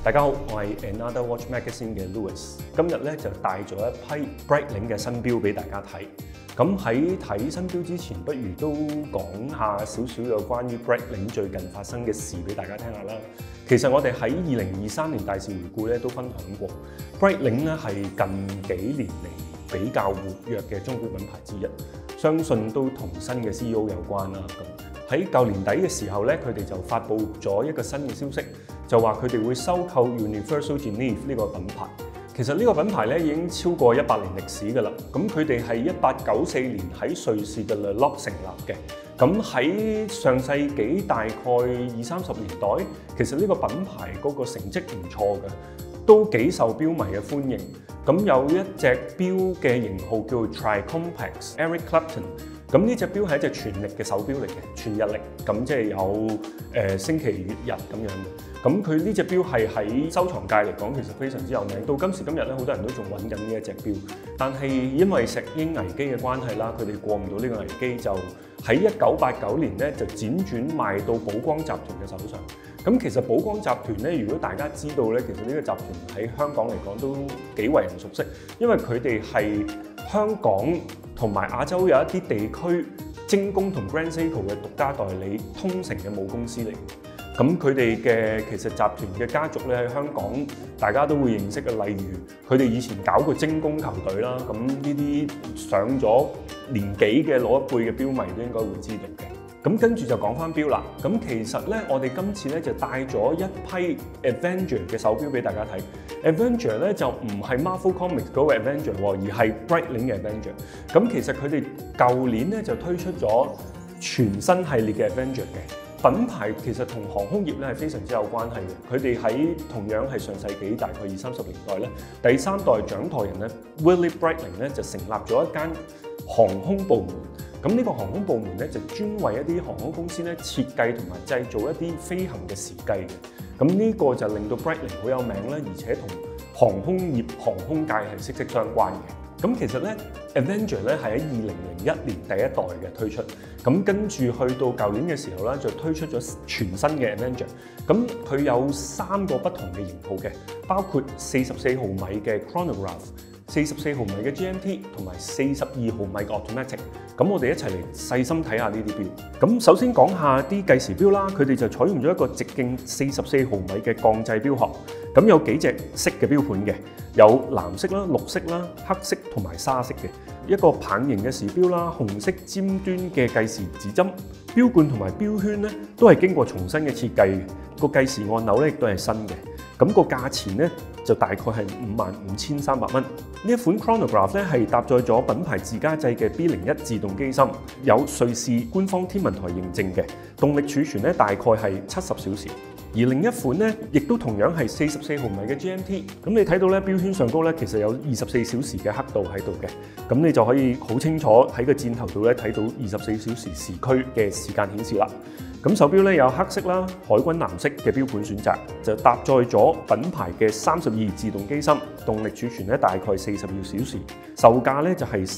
大家好，我係 Another Watch Magazine 嘅 Louis， 今日咧就帶咗一批 Breitling 嘅新錶俾大家睇。咁喺睇新錶之前，不如都講下少少有關於 Breitling 最近發生嘅事俾大家聽下啦。其實我哋喺2023年大事回顧咧都分享過 ，Breitling 咧係近幾年嚟比較活躍嘅鐘錶品牌之一，相信都同新嘅 CEO 有關啦。咁喺舊年底嘅時候咧，佢哋就發布咗一個新嘅消息，就話佢哋會收購 Universal Genève 呢個品牌。其實呢個品牌咧已經超過100年歷史㗎啦。咁佢哋係1894年喺瑞士嘅 Le Locle 成立嘅。咁喺上世紀大概20-30年代，其實呢個品牌嗰個成績唔錯嘅，都幾受錶迷嘅歡迎。咁有一隻錶嘅型號叫做 Tri-Complex Eric Clapton。咁呢隻錶係一隻全力嘅手錶嚟嘅，全日曆，咁即係有星期月日咁樣嘅。咁佢呢隻錶係喺收藏界嚟講，其實非常之有名。到今時今日咧，好多人都仲揾緊呢一隻錶。但係因為石英危機嘅關係啦，佢哋過唔到呢個危機，就喺1989年咧就輾轉賣到寶光集團嘅手上。咁其實寶光集團咧，如果大家知道咧，其實呢個集團喺香港嚟講都幾為人熟悉，因為佢哋係香港同埋亞洲有一啲地區精工同 Grand Seiko 嘅獨家代理通成嘅母公司嚟。咁佢哋嘅其實集團嘅家族咧喺香港大家都會認識嘅，例如佢哋以前搞過精工球隊啦，咁呢啲上咗年紀嘅老一輩嘅錶迷都應該會知道嘅。咁跟住就講翻錶啦。咁其實咧，我哋今次咧就帶咗一批 Avenger 嘅手錶俾大家睇。Avenger 咧就唔係 Marvel Comics 嗰個 Avenger 喎，而係 Breitling 嘅 Avenger。咁其實佢哋舊年咧就推出咗全新系列嘅 Avenger 嘅品牌，其實同航空業咧係非常之有關係嘅。佢哋喺同樣係上世紀大概20-30年代咧，第三代掌舵人咧 Willy Breitling 咧就成立咗一間航空部門。咁呢個航空部門咧就專為一啲航空公司咧設計同埋製造一啲飛行嘅時計嘅。咁呢個就令到 Breitling 好有名啦，而且同航空業、航空界係息息相關嘅。咁其實咧 Avenger 咧係喺2001年第一代嘅推出，咁跟住去到舊年嘅時候咧就推出咗全新嘅 Avenger。咁佢有3個不同嘅型號嘅，包括44毫米嘅 Chronograph、44毫米嘅 GMT 同埋42毫米嘅 Automatic。咁我哋一齊嚟細心睇下呢啲錶。咁首先講下啲計時錶啦，佢哋就採用咗一個直徑44毫米嘅鋼製錶殼。咁有幾隻色嘅錶盤嘅，有藍色啦、綠色啦、黑色同埋沙色嘅。一個棒形嘅時錶啦，紅色尖端嘅計時指針，錶冠同埋錶圈咧都係經過重新嘅設計嘅。個計時按鈕咧亦都係新嘅。咁個價錢咧就大概係55,300蚊。呢一款 Chronograph 咧係搭載咗品牌自家製嘅 B01 自動機芯，有瑞士官方天文台認證嘅，動力儲存咧大概係70小時。而另一款咧，亦都同樣係44毫米嘅 GMT。咁你睇到咧錶圈上高咧，其實有24小時嘅刻度喺度嘅。咁你就可以好清楚喺個箭頭度咧睇到24小時時區嘅時間顯示啦。咁手錶咧有黑色啦、海軍藍色嘅錶盤選擇，就搭載咗品牌嘅32自動機芯，動力儲存咧大概42小時，售價咧就係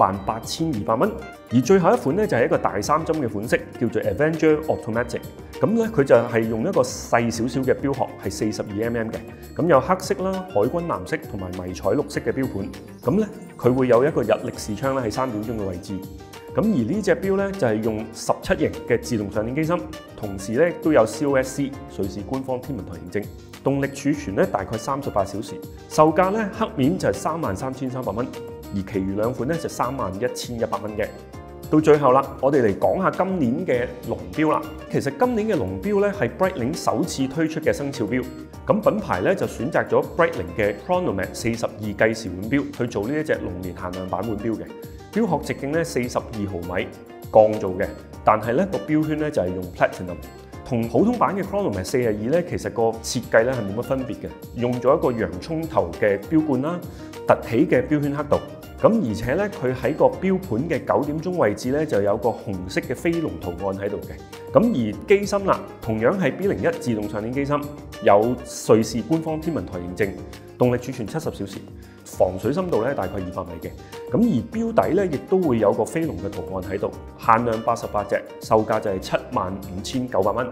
38,200蚊。而最後一款咧就係一個大3針嘅款式，叫做 Avenger Automatic。咁咧佢就係用一個細少少嘅錶殼，係42mm嘅。咁有黑色啦、海軍藍色同埋迷彩綠色嘅錶盤。咁咧佢會有一個日曆視窗咧喺3點鐘嘅位置。咁而呢隻錶咧就係用17型嘅自動上鏈機芯，同時咧都有 COSC 瑞士官方天文台認證，動力儲存咧大概38小時，售價咧黑面就係33,300蚊，而其餘兩款咧就31,100蚊嘅。到最後啦，我哋嚟講下今年嘅龍錶啦。其實今年嘅龍錶咧係 Breitling 首次推出嘅生肖錶，咁品牌咧就選擇咗 Breitling 嘅 Chronomat 42計時腕錶去做呢一隻龍年限量版腕錶嘅。錶殼直徑咧42毫米，鋼做嘅，但係咧個錶圈咧就係用 Platinum， 同普通版嘅 Chronomat 42咧其實個設計咧係冇乜分別嘅，用咗一個洋葱頭嘅錶冠啦，凸起嘅錶圈刻度。咁而且咧，佢喺個錶盤嘅9點鐘位置咧，就有個紅色嘅飛龍圖案喺度嘅。咁而機芯啦，同樣係 B01 自動上鏈機芯，有瑞士官方天文台認證，動力儲存70小時，防水深度咧大概200米嘅。咁而錶底咧，亦都會有個飛龍嘅圖案喺度，限量88隻，售價就係75,900蚊。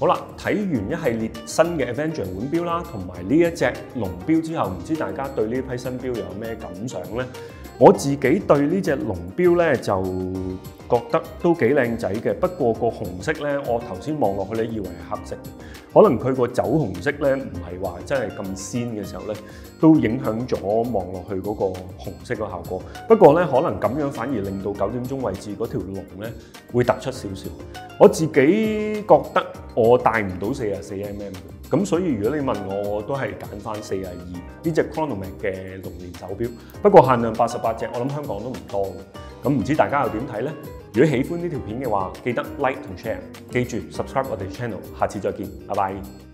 好啦，睇完一系列新嘅 Avenger 腕錶啦，同埋呢一隻龍錶之後，唔知大家對呢批新錶有咩感想呢？我自己對呢隻龍錶咧就覺得都幾靚仔嘅，不過個紅色咧，我頭先望落去咧以為係黑色，可能佢個酒紅色咧唔係話真係咁鮮嘅時候咧，都影響咗望落去嗰個紅色個效果。不過咧，可能咁樣反而令到9點鐘位置嗰條龍咧會突出少少。我自己覺得我戴唔到44mm，咁所以如果你問我，我都係揀翻42呢隻 Chronomag 嘅龍年手錶。不過限量88隻，我諗香港都唔多嘅。咁唔知大家又點睇呢？如果喜歡呢條片嘅話，記得 like 同 share， 記住 subscribe 我哋 channel， 下次再見，拜拜。